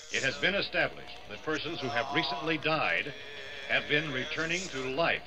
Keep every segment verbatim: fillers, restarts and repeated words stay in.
It has been established that persons who have recently died have been returning to life.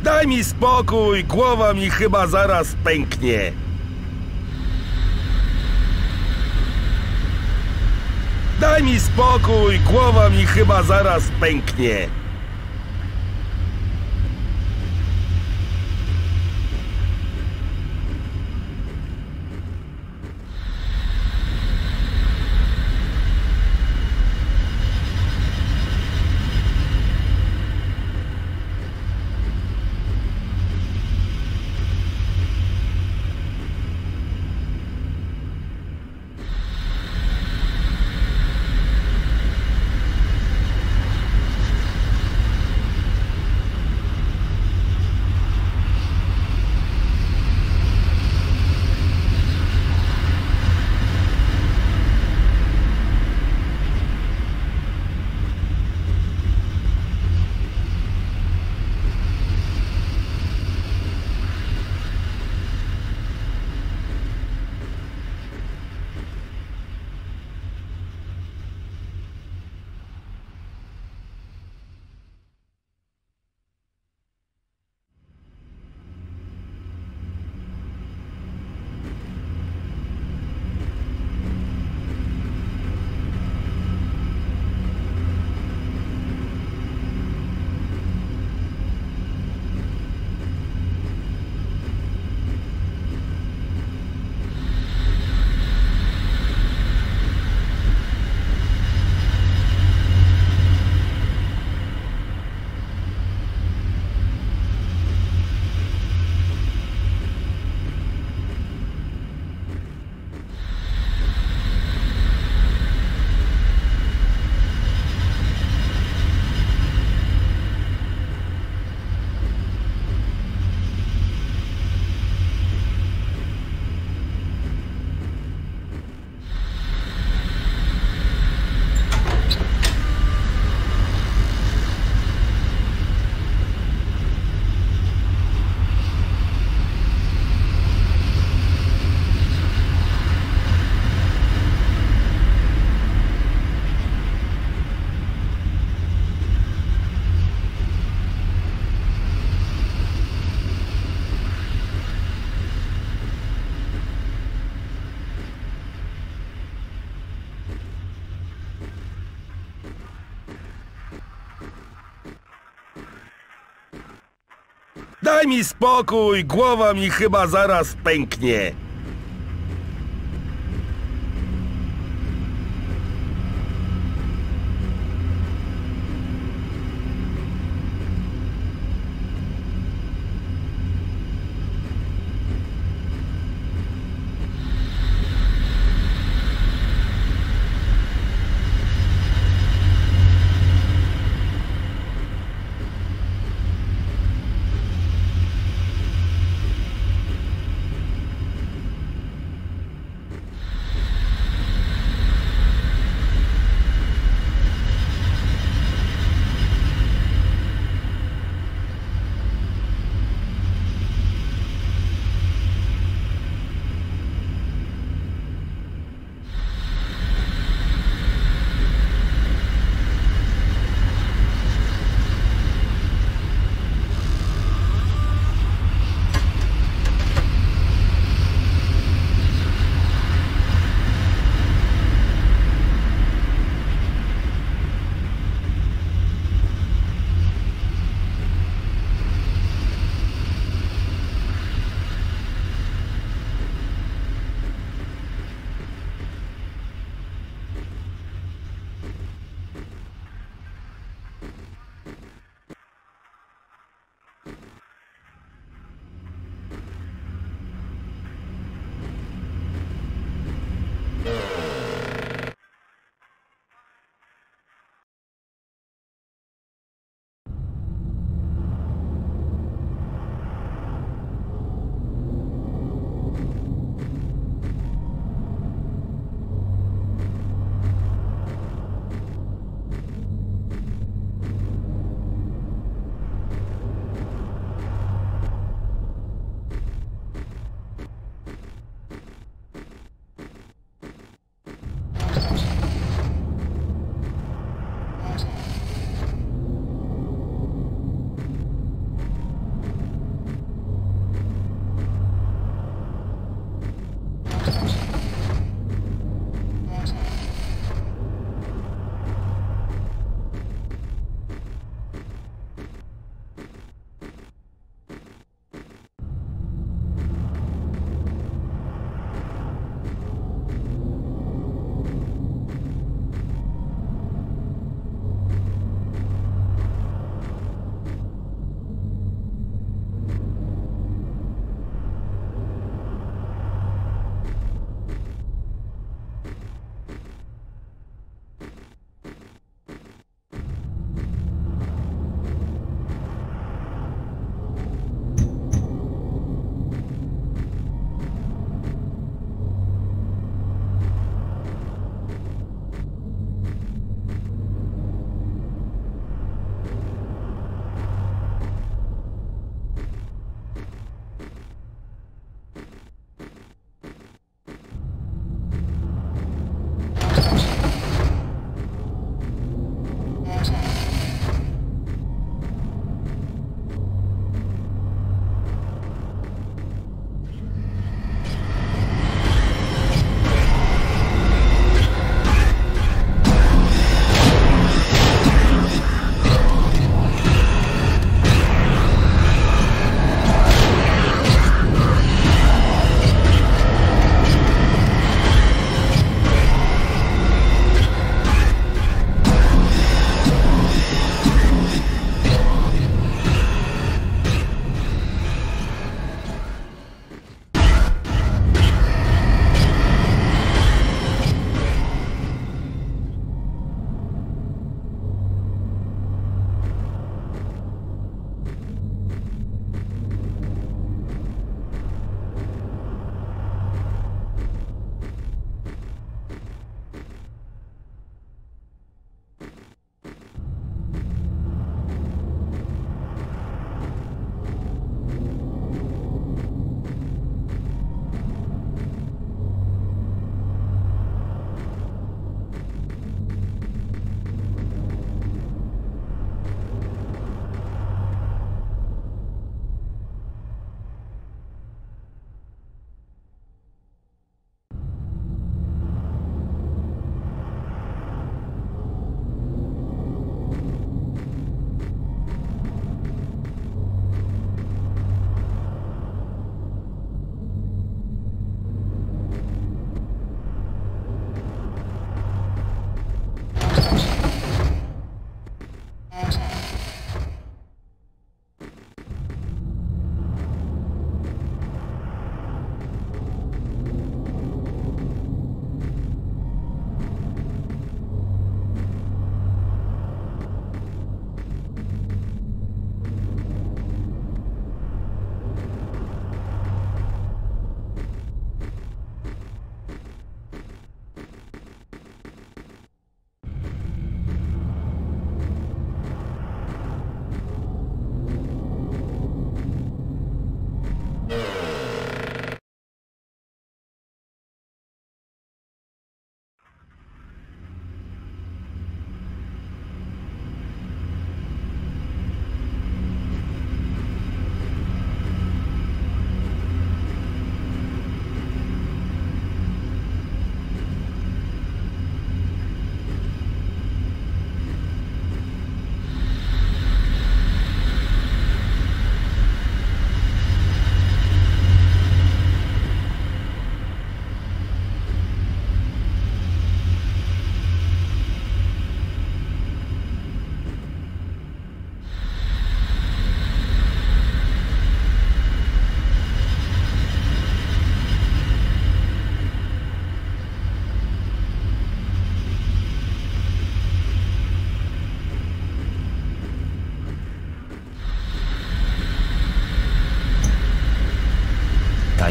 Daj mi spokój, głowa mi chyba zaraz pęknie. Daj mi spokój, głowa mi chyba zaraz pęknie. Daj mi spokój, głowa mi chyba zaraz pęknie.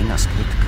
Fajna skrytka.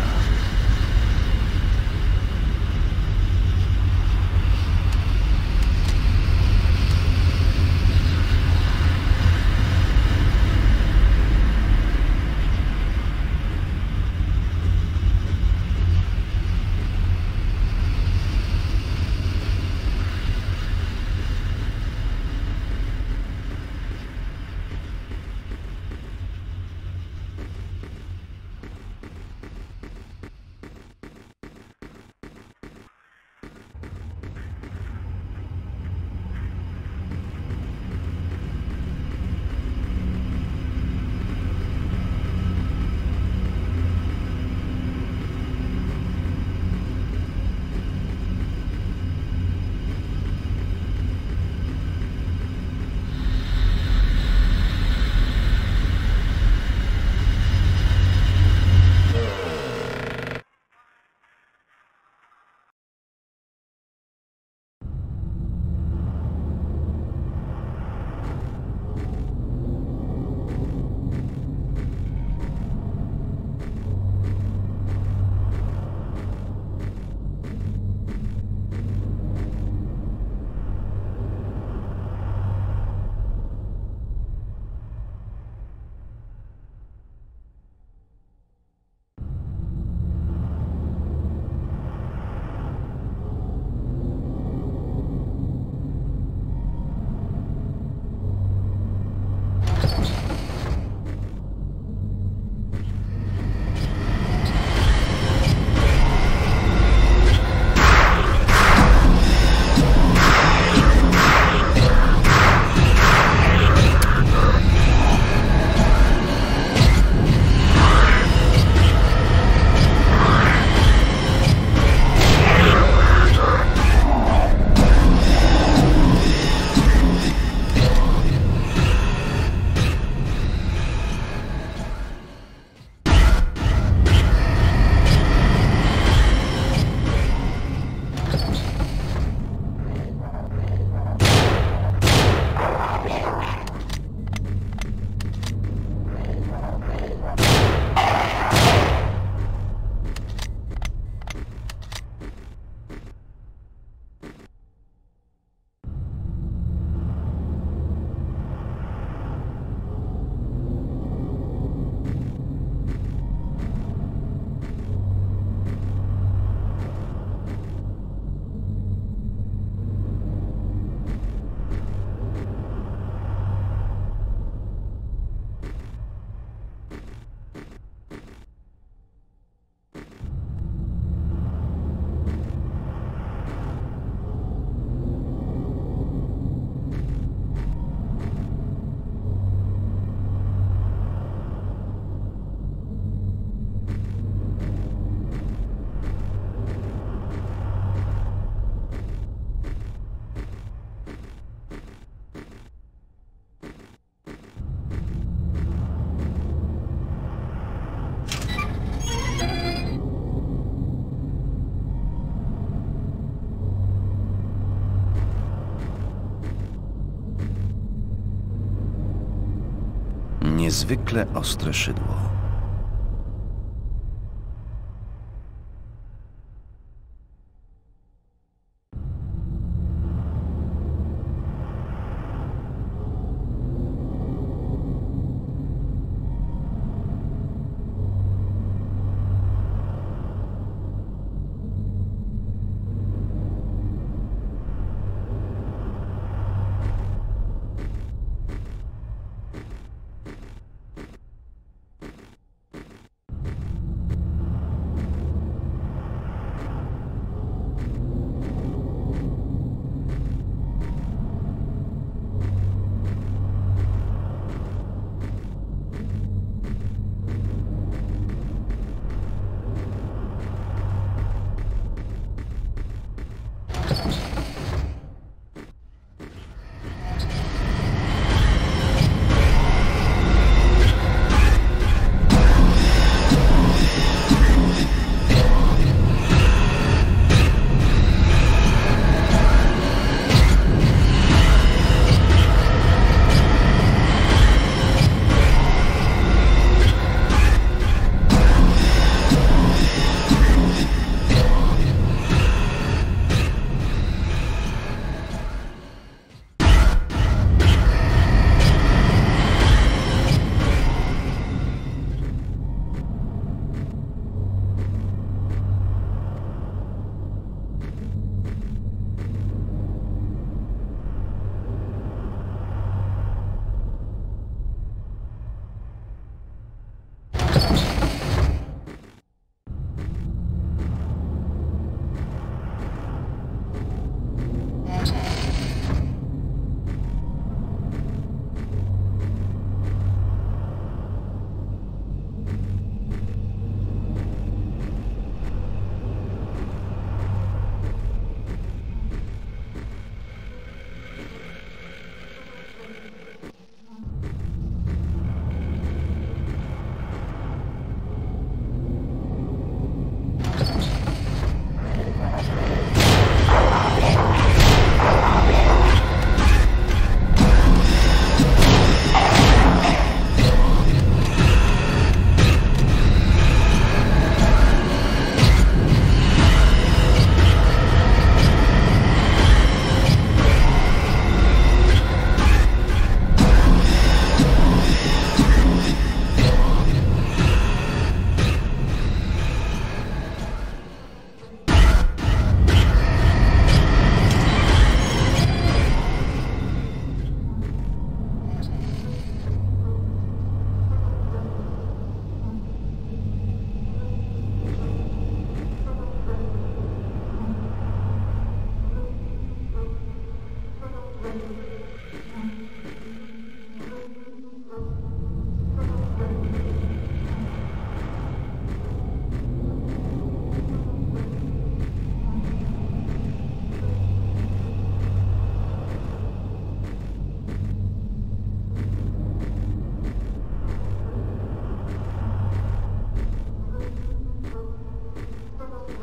Niezwykle ostre szydło.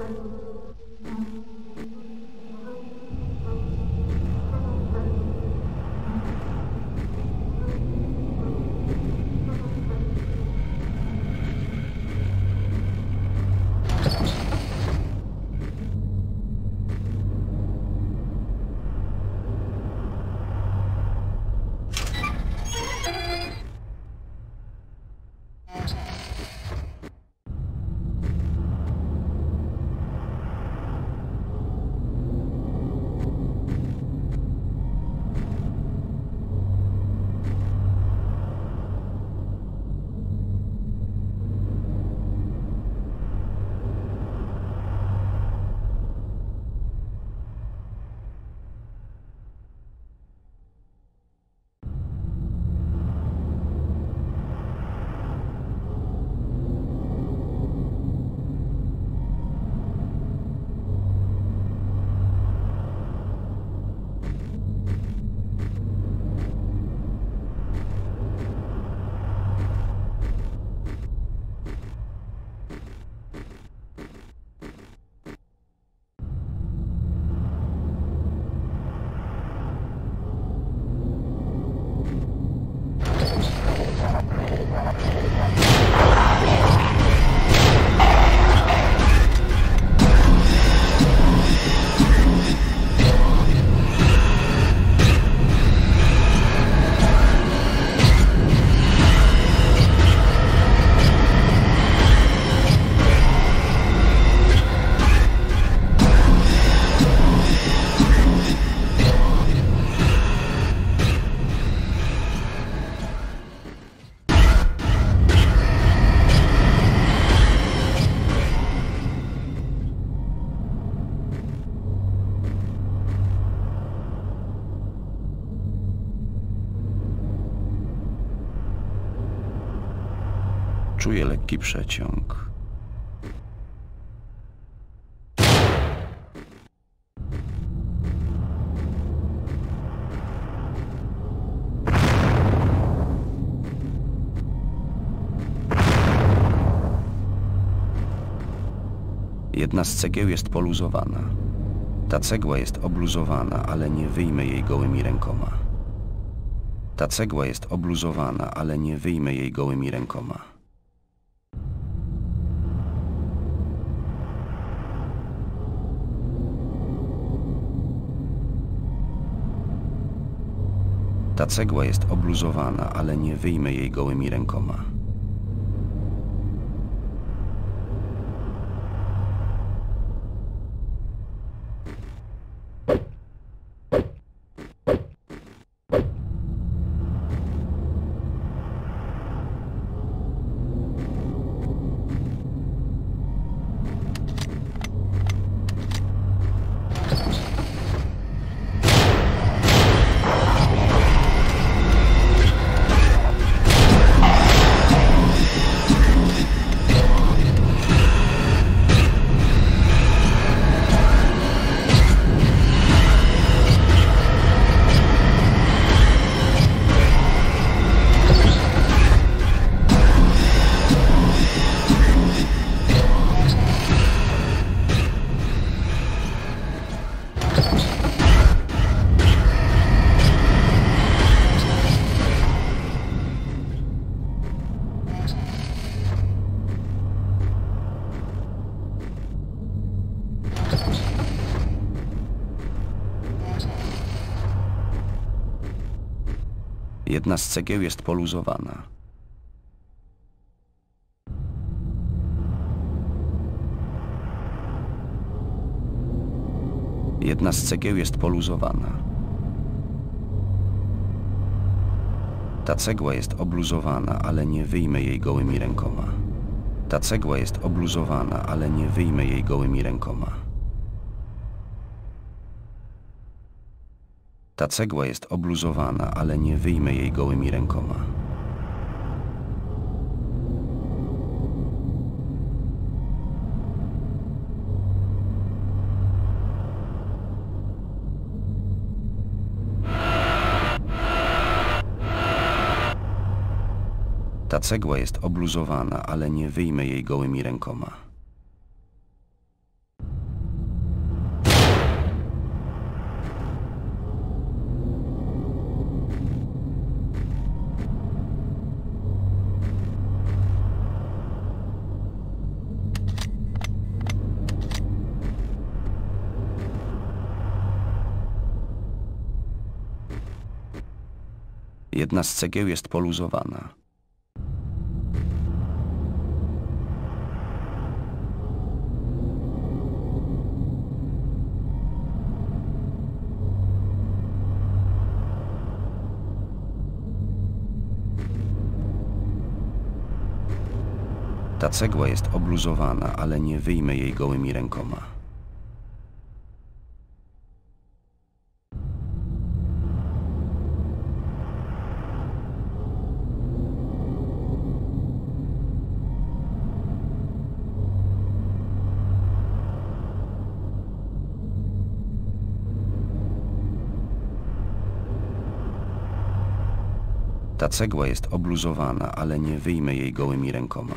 Czuję lekki przeciąg. Jedna z cegieł jest poluzowana. Ta cegła jest obluzowana, ale nie wyjmę jej gołymi rękoma. Ta cegła jest obluzowana, ale nie wyjmę jej gołymi rękoma. Ta cegła jest obluzowana, ale nie wyjmę jej gołymi rękoma. Jedna z cegieł jest poluzowana. Jedna z cegieł jest poluzowana. Ta cegła jest obluzowana, ale nie wyjmę jej gołymi rękoma. Ta cegła jest obluzowana, ale nie wyjmę jej gołymi rękoma. Ta cegła jest obluzowana, ale nie wyjmę jej gołymi rękoma. Ta cegła jest obluzowana, ale nie wyjmę jej gołymi rękoma. Jedna z cegieł jest poluzowana. Ta cegła jest obluzowana, ale nie wyjmę jej gołymi rękoma. Ta cegła jest obluzowana, ale nie wyjmę jej gołymi rękoma.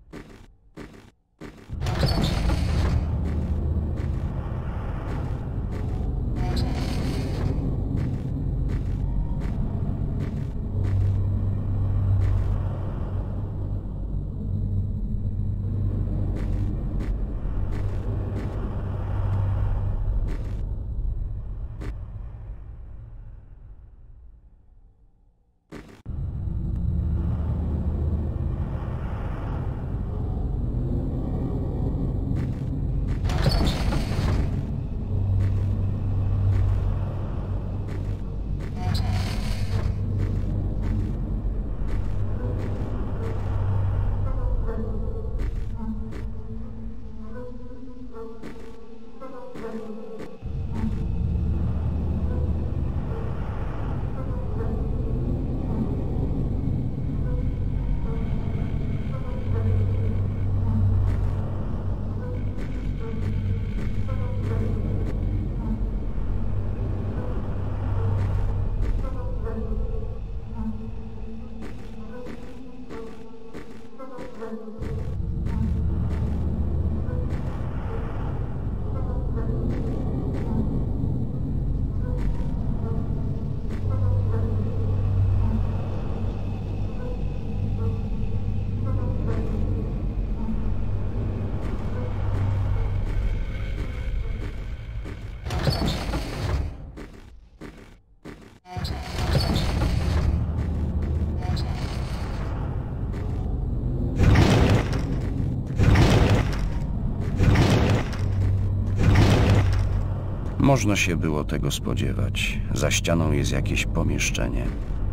Można się było tego spodziewać. Za ścianą jest jakieś pomieszczenie.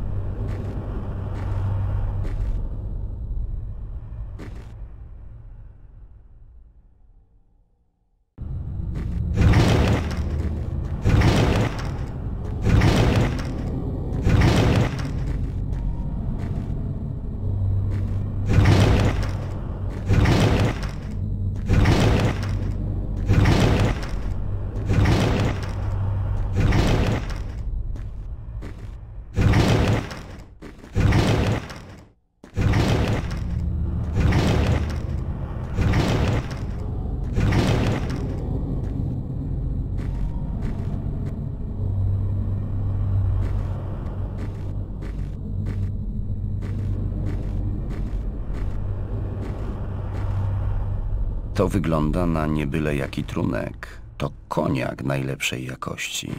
To wygląda na nie byle jaki trunek. To koniak najlepszej jakości.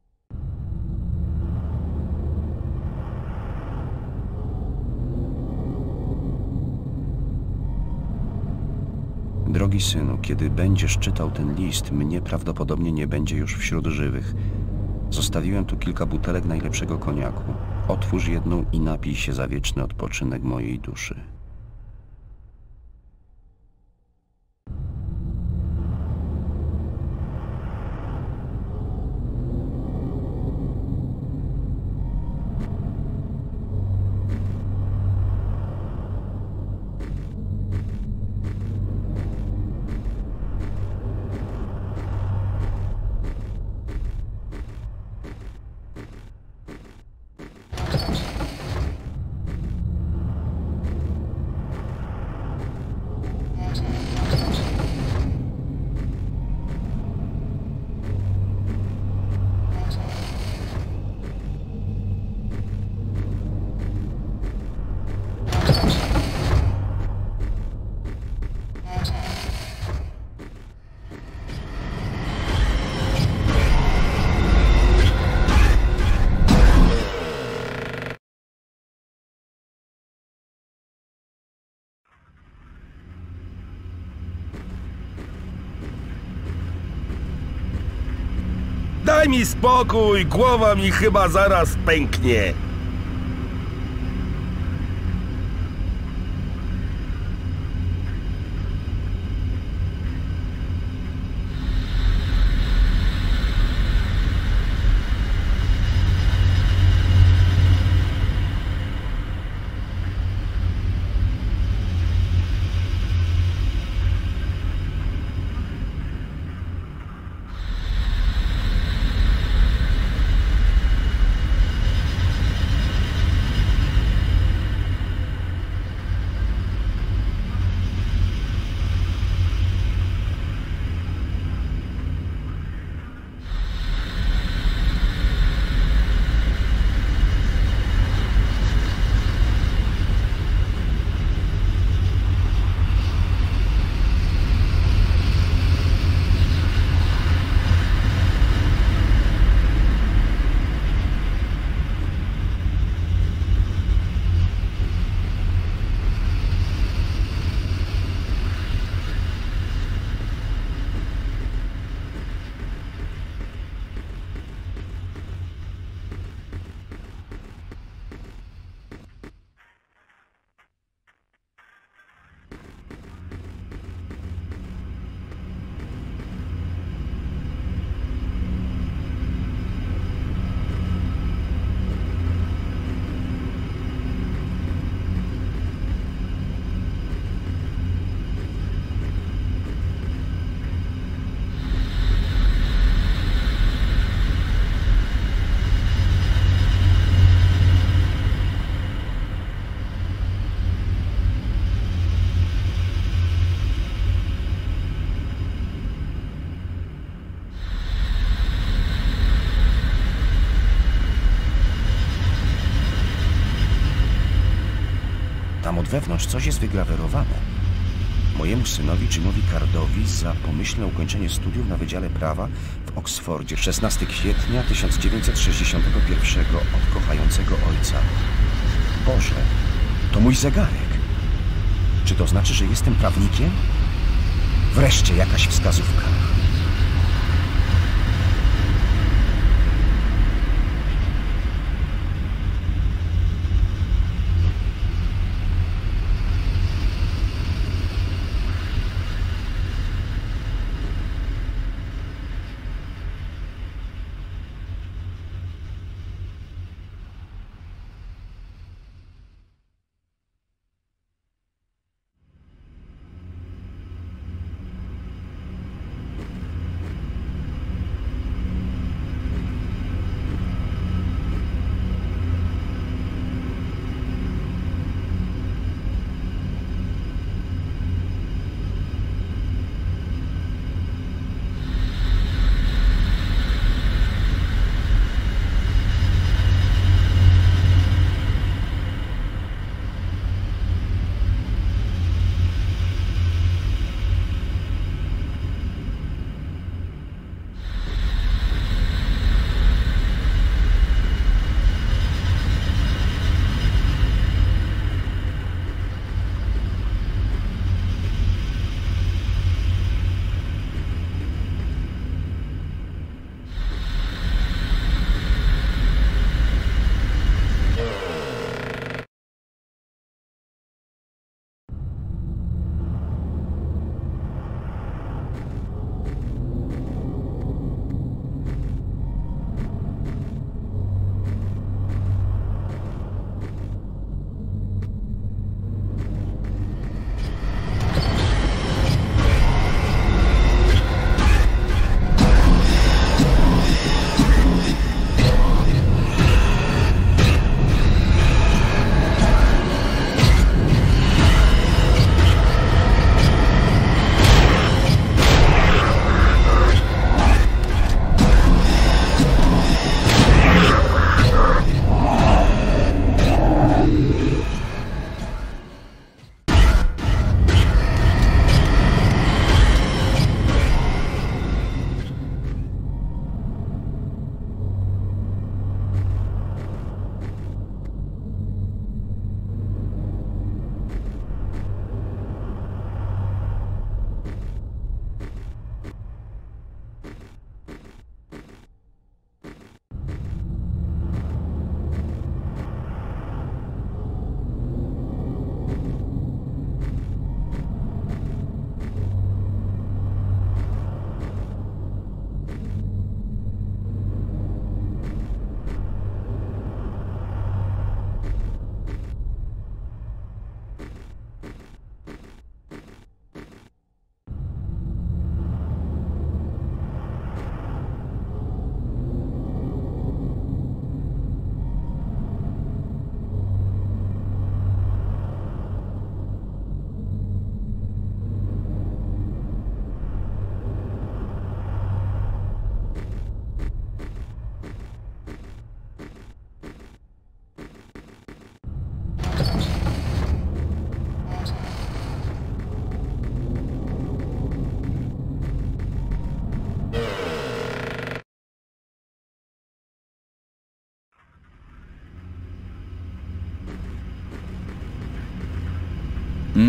Drogi synu, kiedy będziesz czytał ten list, mnie prawdopodobnie nie będzie już wśród żywych. Zostawiłem tu kilka butelek najlepszego koniaku. Otwórz jedną i napij się za wieczny odpoczynek mojej duszy. Daj mi spokój, głowa mi chyba zaraz pęknie. Tam od wewnątrz coś jest wygrawerowane. Mojemu synowi Jimowi Cardowi za pomyślne ukończenie studiów na Wydziale Prawa w Oksfordzie szesnastego kwietnia tysiąc dziewięćset sześćdziesiątego pierwszego od kochającego ojca. Boże, to mój zegarek. Czy to znaczy, że jestem prawnikiem? Wreszcie jakaś wskazówka.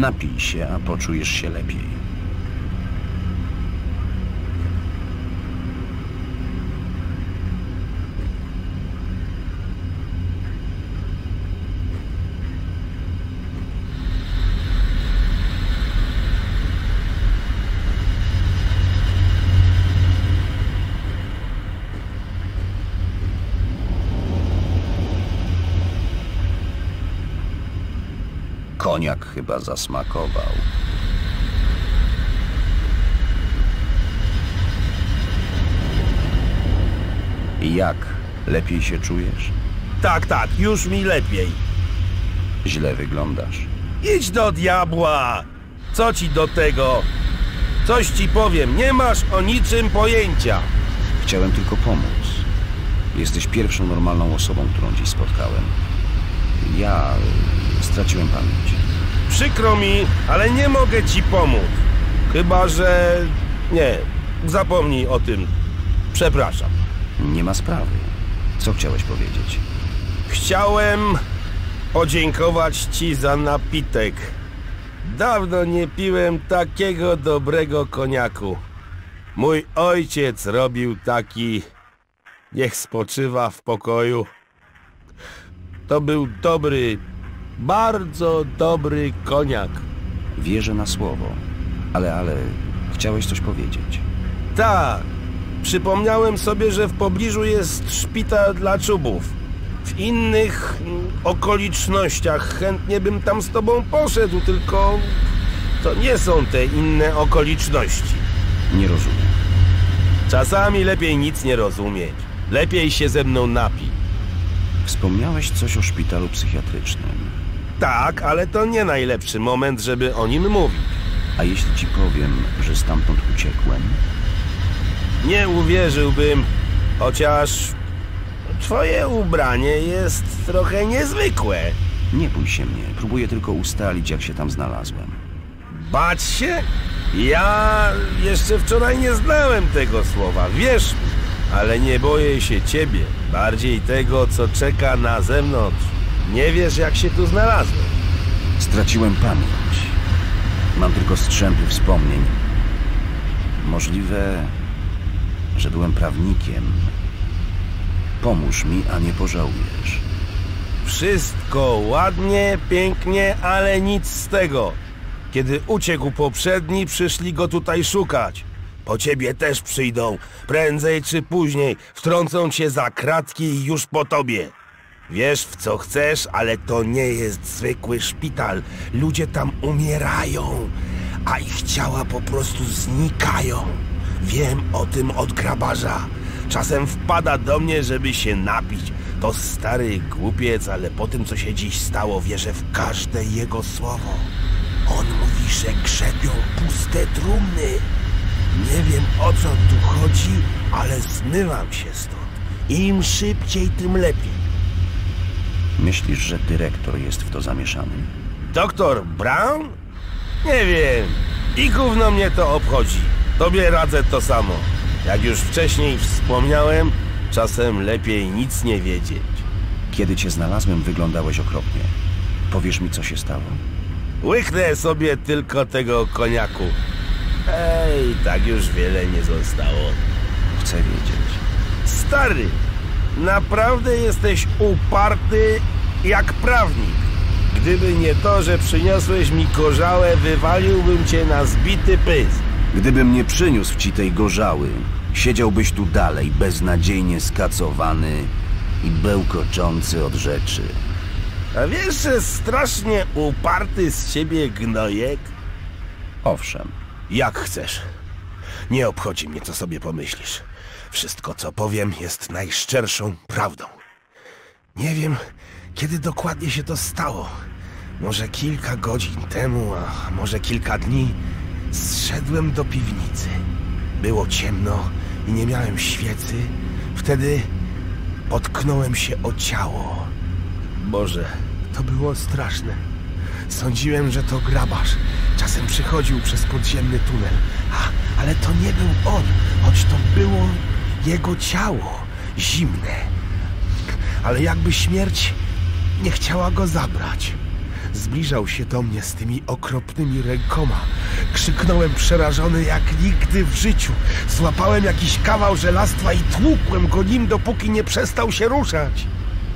Napij się, a poczujesz się lepiej. Koniak chyba zasmakował. I jak? Lepiej się czujesz? Tak, tak, już mi lepiej. Źle wyglądasz. Idź do diabła! Co ci do tego? Coś ci powiem, nie masz o niczym pojęcia. Chciałem tylko pomóc. Jesteś pierwszą normalną osobą, którą dziś spotkałem. Ja straciłem pamięć. Przykro mi, ale nie mogę ci pomóc. Chyba że... Nie, zapomnij o tym. Przepraszam. Nie ma sprawy. Co chciałeś powiedzieć? Chciałem podziękować ci za napitek. Dawno nie piłem takiego dobrego koniaku. Mój ojciec robił taki... Niech spoczywa w pokoju. To był dobry, bardzo dobry koniak. Wierzę na słowo. Ale, ale... Chciałeś coś powiedzieć. Tak. Przypomniałem sobie, że w pobliżu jest szpital dla czubów. W innych okolicznościach chętnie bym tam z tobą poszedł, tylko to nie są te inne okoliczności. Nie rozumiem. Czasami lepiej nic nie rozumieć. Lepiej się ze mną napij. Wspomniałeś coś o szpitalu psychiatrycznym. Tak, ale to nie najlepszy moment, żeby o nim mówić. A jeśli ci powiem, że stamtąd uciekłem? Nie uwierzyłbym, chociaż twoje ubranie jest trochę niezwykłe. Nie bój się mnie, próbuję tylko ustalić, jak się tam znalazłem. Bać się? Ja jeszcze wczoraj nie znałem tego słowa, wierz mi, ale nie boję się ciebie, bardziej tego, co czeka na zewnątrz. Nie wiesz, jak się tu znalazłem. Straciłem pamięć. Mam tylko strzępy wspomnień. Możliwe, że byłem prawnikiem. Pomóż mi, a nie pożałujesz. Wszystko ładnie, pięknie, ale nic z tego. Kiedy uciekł poprzedni, przyszli go tutaj szukać. Po ciebie też przyjdą. Prędzej czy później wtrącą cię za kratki i już po tobie. Wiesz, w co chcesz, ale to nie jest zwykły szpital. Ludzie tam umierają, a ich ciała po prostu znikają. Wiem o tym od grabarza. Czasem wpada do mnie, żeby się napić. To stary głupiec, ale po tym, co się dziś stało, wierzę w każde jego słowo. On mówi, że grzebią puste trumny. Nie wiem, o co tu chodzi, ale zmywam się stąd. Im szybciej, tym lepiej. Myślisz, że dyrektor jest w to zamieszany? Doktor Brown? Nie wiem. I gówno mnie to obchodzi. Tobie radzę to samo. Jak już wcześniej wspomniałem, czasem lepiej nic nie wiedzieć. Kiedy cię znalazłem, wyglądałeś okropnie. Powiesz mi, co się stało? Łyknę sobie tylko tego koniaku. Ej, tak już wiele nie zostało. Chcę wiedzieć. Stary, naprawdę jesteś uparty jak prawnik. Gdyby nie to, że przyniosłeś mi gorzałę, wywaliłbym cię na zbity pysk. Gdybym nie przyniósł ci tej gorzały, siedziałbyś tu dalej, beznadziejnie skacowany i bełkoczący od rzeczy. A wiesz, że strasznie uparty z ciebie gnojek? Owszem. Jak chcesz. Nie obchodzi mnie, co sobie pomyślisz. Wszystko, co powiem, jest najszczerszą prawdą. Nie wiem, kiedy dokładnie się to stało. Może kilka godzin temu, a może kilka dni. Zszedłem do piwnicy. Było ciemno i nie miałem świecy. Wtedy potknąłem się o ciało. Boże, to było straszne. Sądziłem, że to grabarz. Czasem przychodził przez podziemny tunel. A, ale to nie był on, choć to było jego ciało. Zimne. Ale jakby śmierć nie chciała go zabrać. zbliżał się do mnie z tymi okropnymi rękoma. Krzyknąłem przerażony jak nigdy w życiu. Złapałem jakiś kawał żelastwa i tłukłem go nim, dopóki nie przestał się ruszać.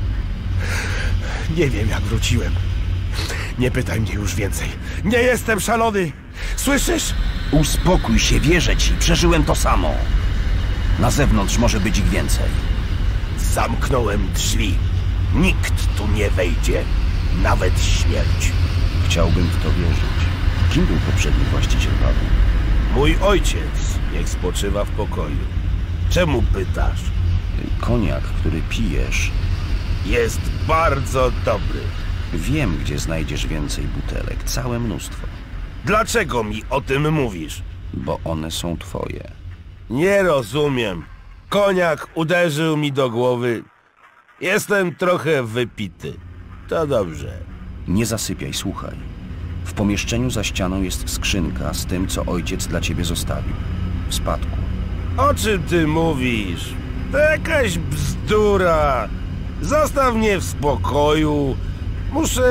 Nie wiem, jak wróciłem. Nie pytaj mnie już więcej. Nie jestem szalony! Słyszysz? Uspokój się, wierzę ci. Przeżyłem to samo. Na zewnątrz może być ich więcej. Zamknąłem drzwi. Nikt tu nie wejdzie. Nawet śmierć. Chciałbym w to wierzyć. Kim był poprzedni właściciel pubu? Mój ojciec. Niech spoczywa w pokoju. Czemu pytasz? Koniak, który pijesz... Jest bardzo dobry. Wiem, gdzie znajdziesz więcej butelek. Całe mnóstwo. Dlaczego mi o tym mówisz? Bo one są twoje. Nie rozumiem. Koniak uderzył mi do głowy. Jestem trochę wypity. To dobrze. Nie zasypiaj, słuchaj. W pomieszczeniu za ścianą jest skrzynka z tym, co ojciec dla ciebie zostawił. W spadku. O czym ty mówisz? To jakaś bzdura. Zostaw mnie w spokoju. Muszę...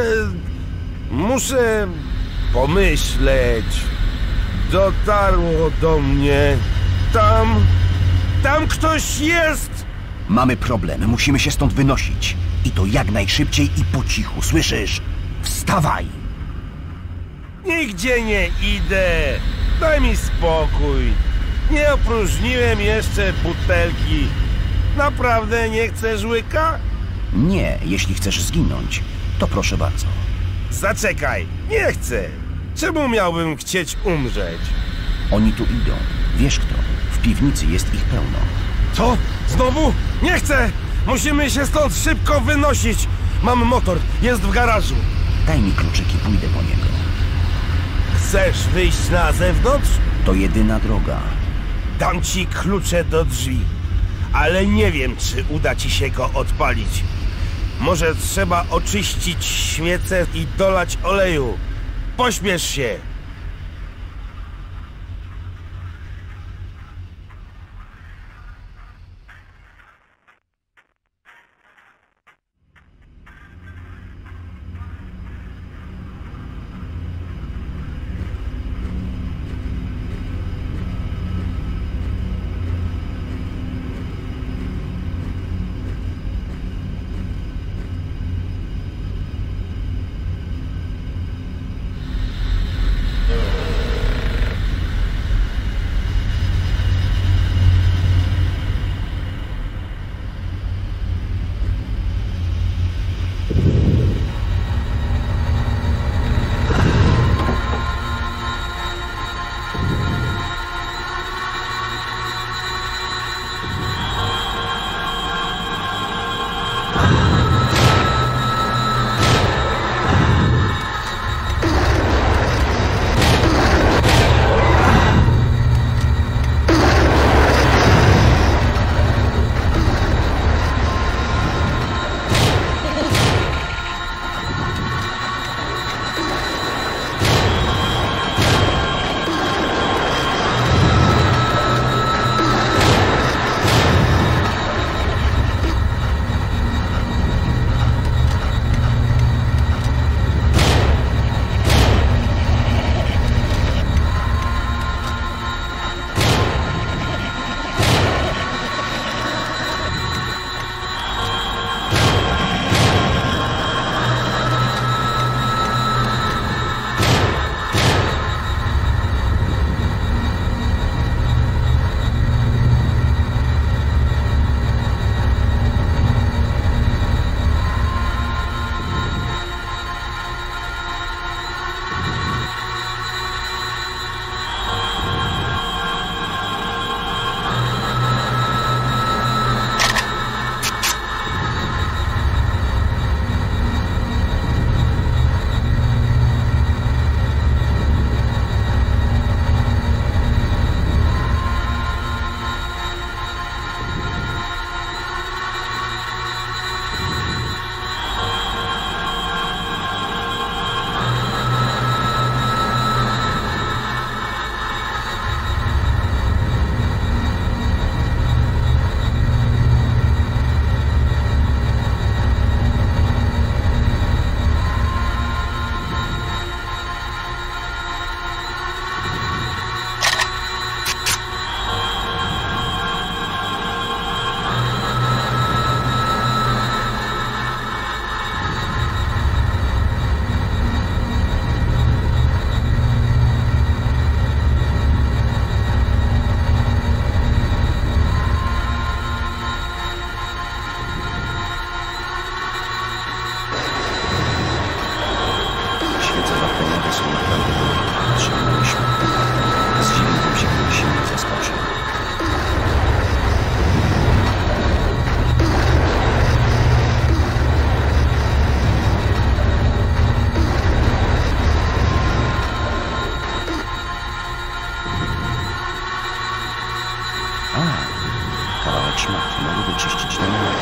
Muszę pomyśleć. Dotarło do mnie. Tam... Tam ktoś jest! Mamy problem. Musimy się stąd wynosić. I to jak najszybciej i po cichu. Słyszysz? Wstawaj! Nigdzie nie idę. Daj mi spokój. Nie opróżniłem jeszcze butelki. Naprawdę nie chcesz łyka? Nie, jeśli chcesz zginąć, to proszę bardzo. Zaczekaj, nie chcę. Czemu miałbym chcieć umrzeć? Oni tu idą. Wiesz kto? W piwnicy jest ich pełno. Co? Znowu? Nie chcę! Musimy się stąd szybko wynosić. Mam motor, jest w garażu. Daj mi kluczyki, pójdę po niego. Chcesz wyjść na zewnątrz? To jedyna droga. Dam ci klucze do drzwi. Ale nie wiem, czy uda ci się go odpalić. Może trzeba oczyścić świecę i dolać oleju. Pośpiesz się. szmaty mogły wyczyścić na nowo.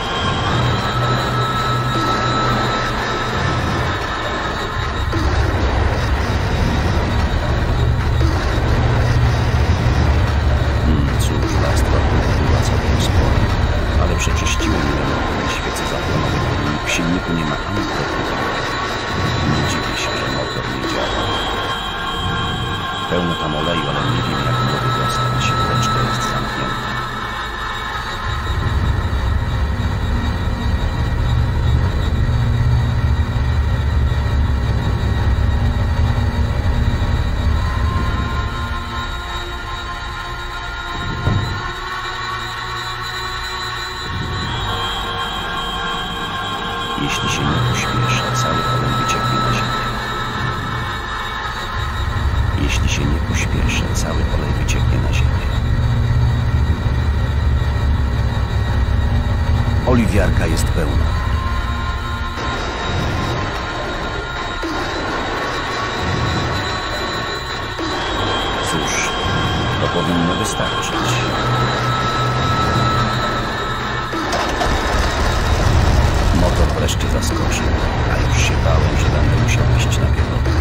Cóż, warstwa była całkiem spora, ale przeczyściłem ją, świece zapłonowe, w silniku nie ma ani kropli wody. Nie dziwię się, że motor nie działa. Pełno tam oleju, ale nie wiem, jak go wydostać. Ręczka jest zamknięta. Jeśli się nie pośpieszę, cały olej wycieknie na ziemię. Jeśli się nie pośpieszę, cały olej wycieknie na ziemię. Oliwiarka jest pełna. Cóż, to powinno wystarczyć. Motor wreszcie zaskoczył, a już się bałem, że będę musiał iść na biegowe.